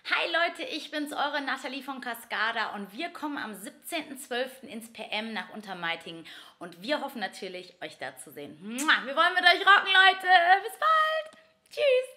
Hi Leute, ich bin's, eure Nathalie von Cascada und wir kommen am 17.12. ins PM nach Untermeitingen und wir hoffen natürlich, euch da zu sehen. Wir wollen mit euch rocken, Leute. Bis bald. Tschüss.